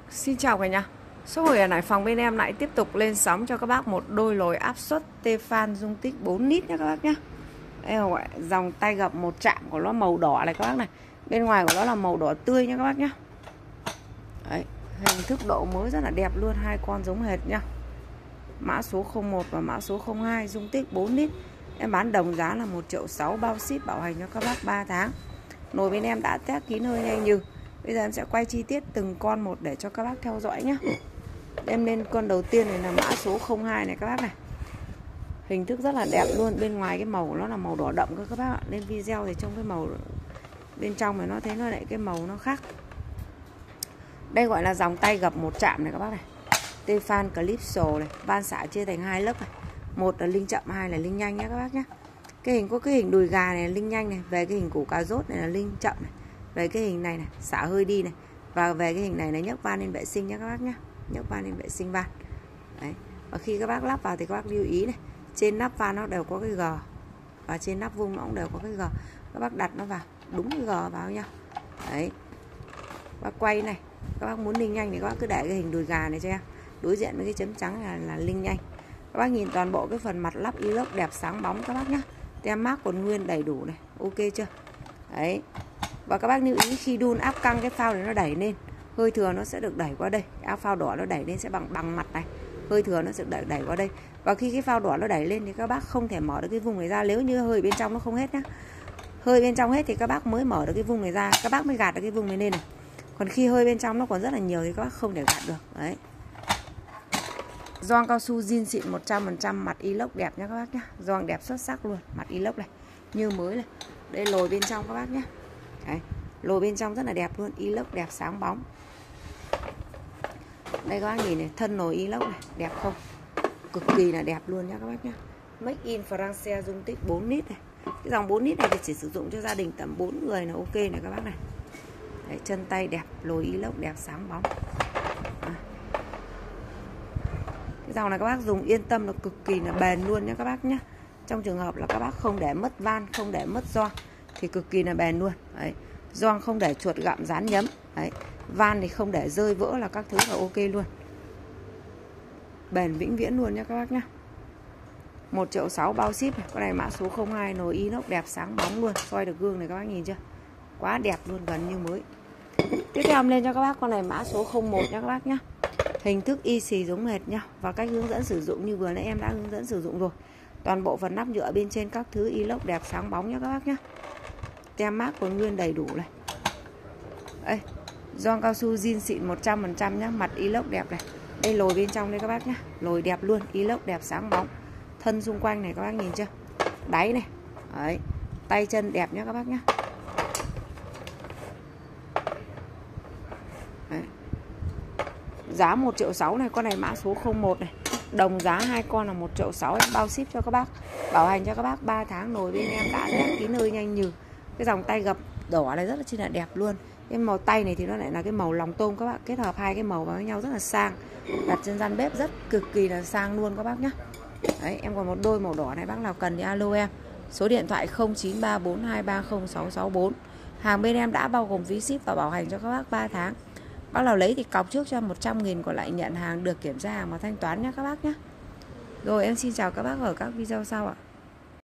Xin chào cả nhà. Số hồi ở Hải Phòng bên em lại tiếp tục lên sóng cho các bác một đôi lồi áp suất Tefal dung tích 4 lít nhé các bác nhé. Đây gọi dòng tay gập một chạm của nó màu đỏ này các bác này. Bên ngoài của nó là màu đỏ tươi nhé các bác nhé. Đấy, hình thức độ mới rất là đẹp luôn, hai con giống hệt nhá. Mã số 01 và mã số 02 dung tích 4 lít. Em bán đồng giá là 1.6 triệu, bao ship bảo hành cho các bác 3 tháng. Nồi bên em đã test kín hơi nhanh như. Bây giờ em sẽ quay chi tiết từng con một để cho các bác theo dõi nhé. Em lên con đầu tiên này là mã số 02 này các bác này. Hình thức rất là đẹp luôn. Bên ngoài cái màu nó là màu đỏ đậm các bác ạ. Lên video thì trong cái màu bên trong này nó thấy nó lại cái màu nó khác. Đây gọi là dòng tay gập một chạm này các bác này. Tefal Calypso này, van xả chia thành hai lớp này. Một là linh chậm, hai là linh nhanh nhé các bác nhé. Cái hình có cái hình đùi gà này là linh nhanh này, về cái hình củ cà rốt này là linh chậm này. Về cái hình này này, xả hơi đi này. Và về cái hình này là nhấc van lên vệ sinh nhé các bác nhé. Nhấc van lên vệ sinh van. Đấy. Và khi các bác lắp vào thì các bác lưu ý này, trên nắp van nó đều có cái gờ. Và trên nắp vung nó cũng đều có cái gờ. Các bác đặt nó vào, đúng cái gờ vào nha. Đấy. Bác quay này, các bác muốn linh nhanh thì các bác cứ để cái hình đùi gà này cho em. Đối diện với cái chấm trắng là linh nhanh. Các bác nhìn toàn bộ cái phần mặt lắp inox đẹp sáng bóng các bác nhé. Tem mác còn nguyên đầy đủ này, ok chưa? Đấy. Và các bác lưu ý khi đun áp căng cái phao này nó đẩy lên, hơi thừa nó sẽ được đẩy qua đây. Áp phao đỏ nó đẩy lên sẽ bằng mặt này, hơi thừa nó sẽ đẩy qua đây. Và khi cái phao đỏ nó đẩy lên thì các bác không thể mở được cái vùng này ra nếu như hơi bên trong nó không hết nhá. Hơi bên trong hết thì các bác mới mở được cái vùng này ra, các bác mới gạt được cái vùng này lên này. Còn khi hơi bên trong nó còn rất là nhiều thì các bác không thể gạt được. Đấy. Gioăng cao su zin xịn 100%, mặt inox đẹp nhá các bác nhá. Gioăng đẹp xuất sắc luôn, mặt inox này như mới này. Đây lồi bên trong các bác nhé. Đấy, lồi bên trong rất là đẹp luôn, inox đẹp sáng bóng. Đây các bác nhìn này, thân nồi inox này, đẹp không? Cực kỳ là đẹp luôn nhá các bác nhá. Make in France dung tích 4 lít này. Cái dòng 4 lít này thì chỉ sử dụng cho gia đình tầm 4 người là ok này các bác này. Đấy, chân tay đẹp, lồi inox đẹp sáng bóng. Cái dòng này các bác dùng yên tâm là cực kỳ là bền luôn nhá các bác nhá. Trong trường hợp là các bác không để mất van, không để mất gioăng thì cực kỳ là bền luôn. Đấy, gioăng không để chuột gặm dán nhấm. Đấy, van thì không để rơi vỡ là các thứ là ok luôn. Bền vĩnh viễn luôn nhá các bác nhá. 1.6 triệu bao ship này. Con này mã số 02, nồi inox đẹp sáng bóng luôn. Soi được gương này các bác nhìn chưa? Quá đẹp luôn, gần như mới. Tiếp theo em lên cho các bác con này mã số 01 nhá các bác nhá. Hình thức y xì giống hệt nhau. Và cách hướng dẫn sử dụng như vừa nãy em đã hướng dẫn sử dụng rồi. Toàn bộ phần nắp nhựa bên trên các thứ inox đẹp sáng bóng nhá các bác nhá. Tem mác còn nguyên đầy đủ này. Đây, gioăng cao su zin xịn 100% nhá, mặt inox đẹp này. Đây lồi bên trong đây các bác nhá, lồi đẹp luôn, inox đẹp sáng bóng. Thân xung quanh này các bác nhìn chưa? Đáy này. Đấy, tay chân đẹp nhá các bác nhá. Đấy. Giá 1.6 triệu này, con này mã số 01 này. Đồng giá hai con là 1.6 triệu, em bao ship cho các bác. Bảo hành cho các bác 3 tháng. Nồi bên em đã test kín hơi nhanh như. Cái dòng tay gập đỏ này rất là chi là đẹp luôn. Cái màu tay này thì nó lại là cái màu lòng tôm các bác, kết hợp hai cái màu vào với nhau rất là sang. Đặt trên gian bếp rất cực kỳ là sang luôn các bác nhá. Đấy, em còn một đôi màu đỏ này, bác nào cần thì alo em. Số điện thoại 0934230664. Hàng bên em đã bao gồm phí ship và bảo hành cho các bác 3 tháng. Bác nào lấy thì cọc trước cho 100.000, còn lại nhận hàng được kiểm tra hàng và thanh toán nhé các bác nhé. Rồi em xin chào các bác ở các video sau ạ.